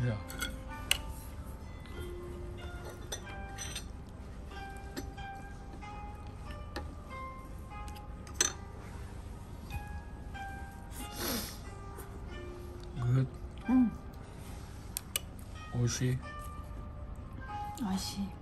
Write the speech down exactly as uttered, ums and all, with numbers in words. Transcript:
Yeah. Good. うん。 美味しい。 美味しい。